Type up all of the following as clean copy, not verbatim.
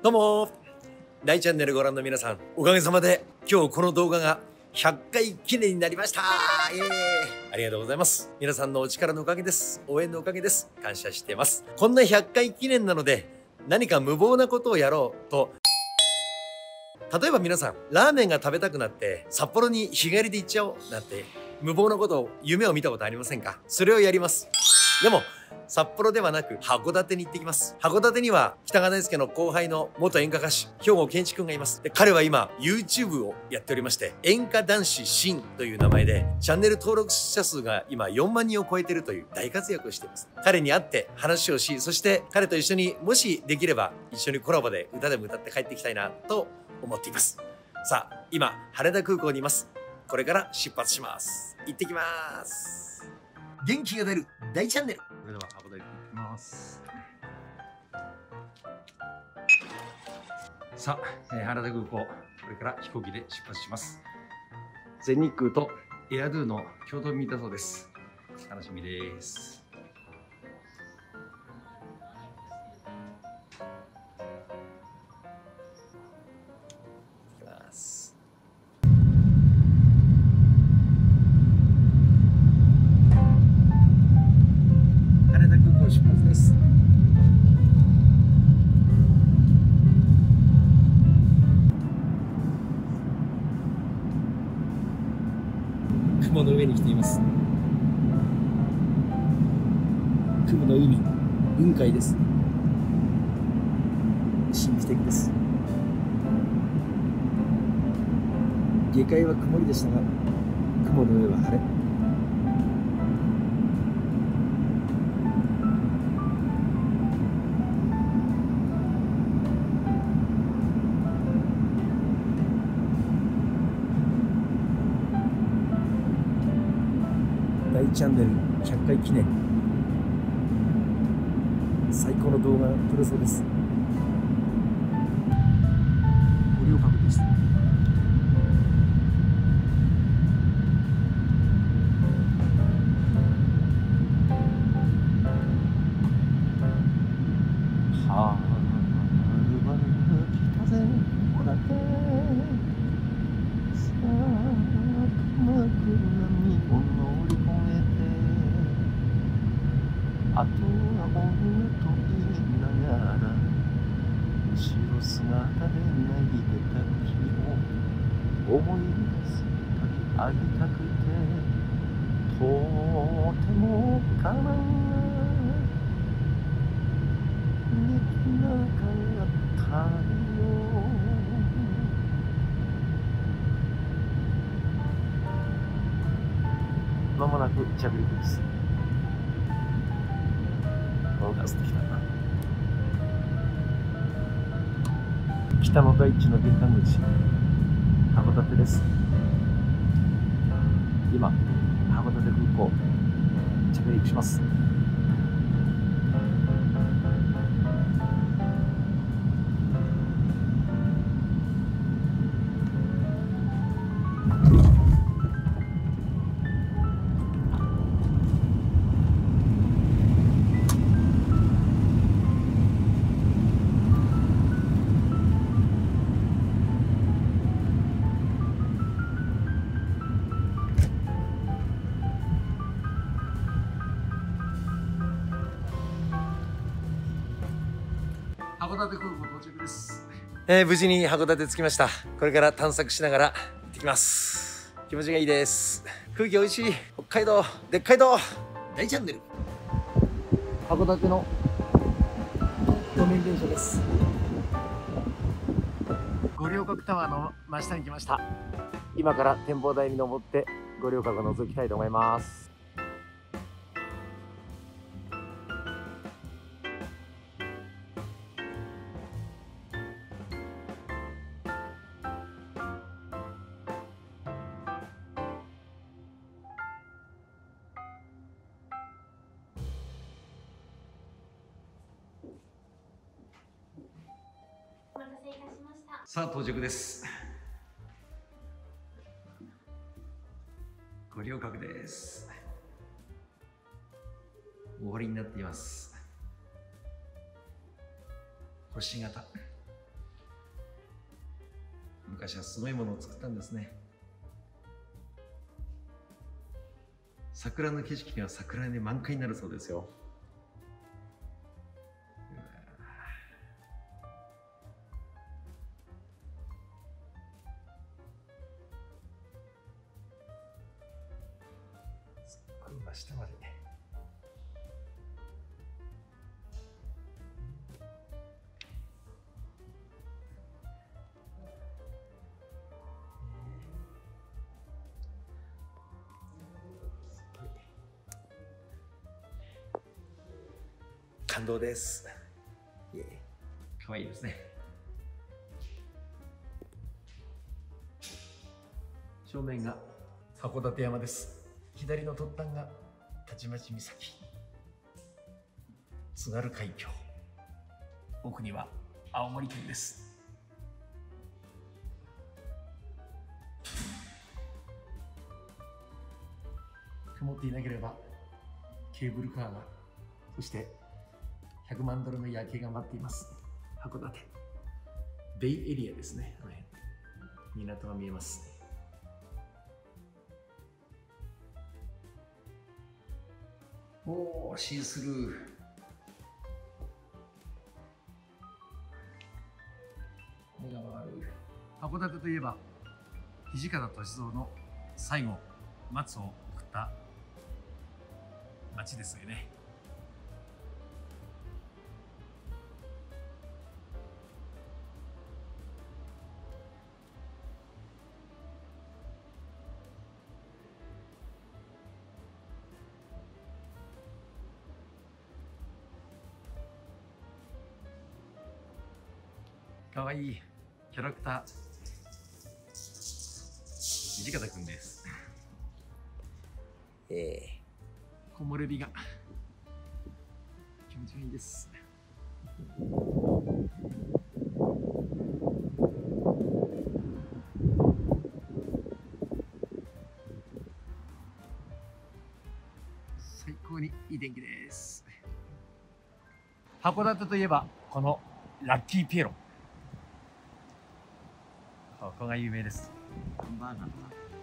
どうも大チャンネルご覧の皆さん、おかげさまで今日この動画が100回記念になりました。ありがとうございます。皆さんのお力のおかげです。応援のおかげです。感謝しています。こんな100回記念なので何か無謀なことをやろうと、例えば皆さんラーメンが食べたくなって札幌に日帰りで行っちゃおうなんて無謀なことを夢を見たことありませんか？それをやります。でも札幌ではなく函館に行ってきます。函館には北川大輔の後輩の元演歌歌手兵庫健一くんがいます。で彼は今 YouTube をやっておりまして、演歌男子シンという名前でチャンネル登録者数が今4万人を超えているという大活躍をしています。彼に会って話をし、そして彼と一緒にもしできれば一緒にコラボで歌でも歌って帰っていきたいなと思っています。さあ今羽田空港にいます。これから出発します。行ってきます。元気が出る大チャンネル。それでは函館行ってきます。さあ、羽田空港、これから飛行機で出発します。全日空とエアドゥの共同便だそうです。楽しみです。行きます。羽田空港出発です。雲の上に来ています。雲の海、雲海です。神秘的です。下界は曇りでしたが、雲の上は晴れ。大チャンネル100回記念、最高の動画が撮れそうです。ご了承です。はるばる来たぜここだけさあ鎌倉にを乗り越えて、あとは追うと言いながら後ろ姿で泣いてた君を思い出すたび会いたくて、とても我慢ができなかったよ。まもなく着陸です。オーガスト来たな。北の大地の玄関口、函館です。今、函館空港、着陸します。函館空港到着です。無事に函館着きました。これから探索しながら行ってきます。気持ちがいいです。空気美味しい。北海道、でっかい道大チャンネル。函館の路面電車です。五稜郭タワーの真下に来ました。今から展望台に登って五稜郭を覗きたいと思います。さあ到着です。五稜郭です。終わりになっています。星形昔はすごいものを作ったんですね。桜の景色には桜で満開になるそうですよ。すっごい真下まで。感動です。かわいいですね。正面が函館山です。左の突端がたちまち岬、津軽海峡、奥には青森県です。曇っていなければケーブルカーが、そして100万ドルの夜景が待っています。函館ベイエリアですね。港が見えます。おー、シースルー。目が回る。函館といえば土方歳三の最後松を送った町ですよね。かわいいキャラクター、土方くんです。木漏れ日が気持ちがいいです。最高にいい天気です。函館といえばこのラッキーピエロ、ここが有名です。ハンバーガーとか。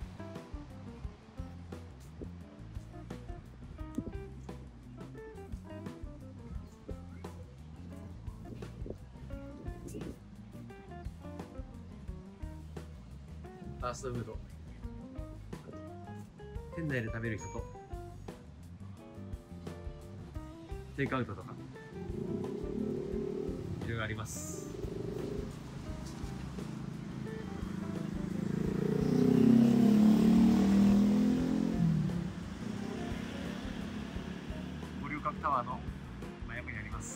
ファーストフード、店内で食べる人とテイクアウトとかいろいろあります。五稜郭タワーの真横にあります。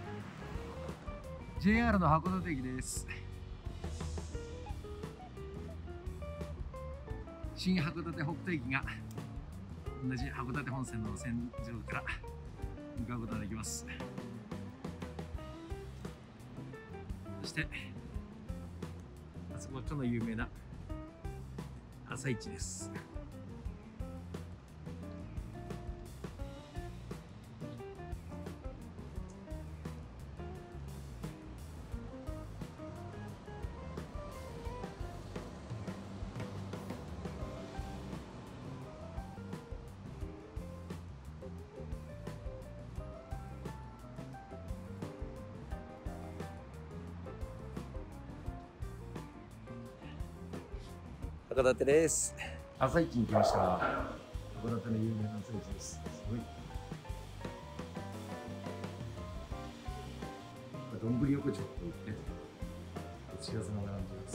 JR の函館駅です。新函館北斗駅が同じ函館本線の線上から向かうことができます。そしてあそこはかの有名な朝市です。函館です。朝市に来ました。函館の有名な朝市です。すごい。どんぶり横丁といってお知らせが並んでいます。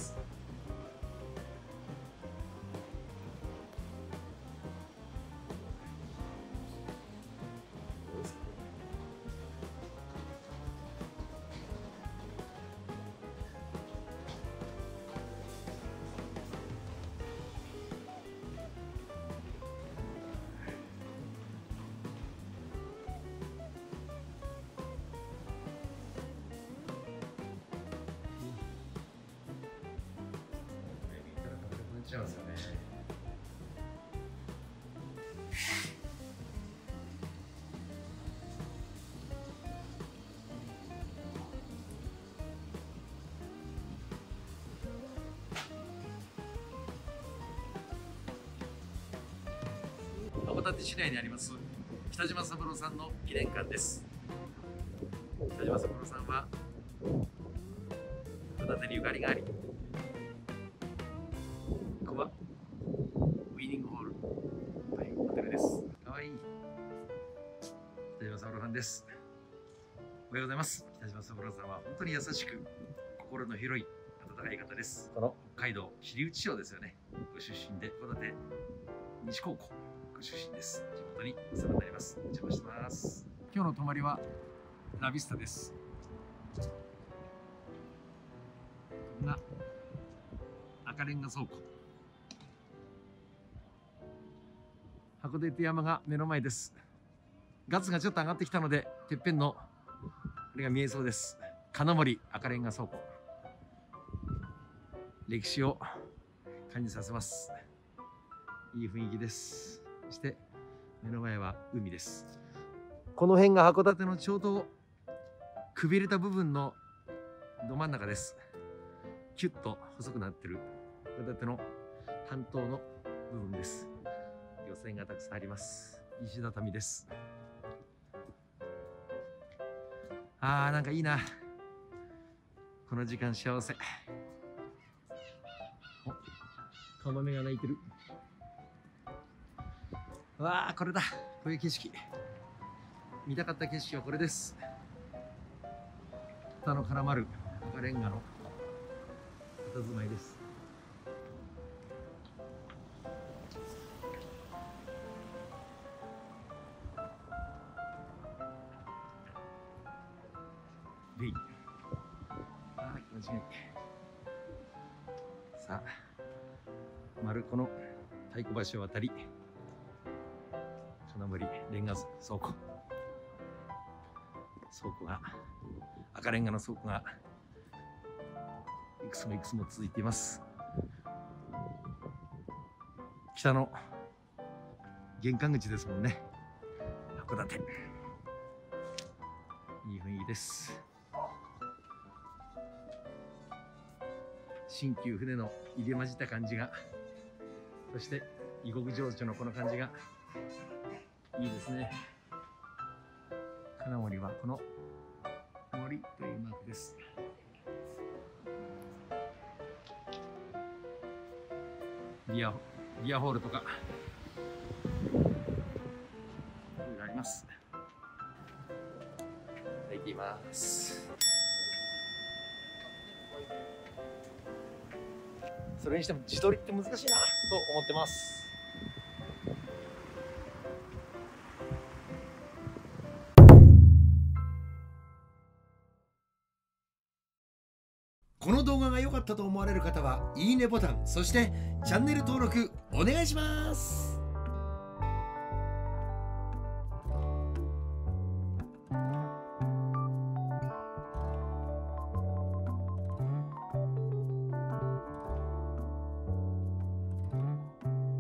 ちゃうんですよね。 館市内にあります北島三郎さんの記念館です。北島三郎さんは函館にゆかりがあり、ここはウィニングホールというホテルです。かわいい北島三郎さんです。おはようございます。北島三郎さんは本当に優しく心の広い温かい方です。この北海道知内町ですよね、ご出身で、函館西高校ご出身です。地元にお世話になります。お邪魔してます。今日の泊まりはラビスタです。こんな赤レンガ倉庫、函館山が目の前です。ガツがちょっと上がってきたので、てっぺんのあれが見えそうです。金森赤レンガ倉庫、歴史を感じさせます。いい雰囲気です。そして目の前は海です。この辺が函館のちょうどくびれた部分のど真ん中です。キュッと細くなってる函館の半島の部分です。漁船がたくさんあります。石畳です。なんかいいな、この時間幸せ。カモメが鳴いてる。わあ、これだ、こういう景色、見たかった景色はこれです。北の絡まる赤レンガの佇まいです。レイ、気持ちがいい。さあ、丸子の太鼓橋を渡り、金森レンガ倉庫が、赤レンガの倉庫がいくつもいくつも続いています。北の玄関口ですもんね、函館。いい雰囲気です。新旧船の入れ混じった感じが、そして異国情緒のこの感じがいいですね。金森はこの森というマークです。ビアホールとかいろいろあります。入っています。それにしても自撮りって難しいなと思ってます。 この動画が良かったと思われる方は、いいねボタン、そしてチャンネル登録お願いします。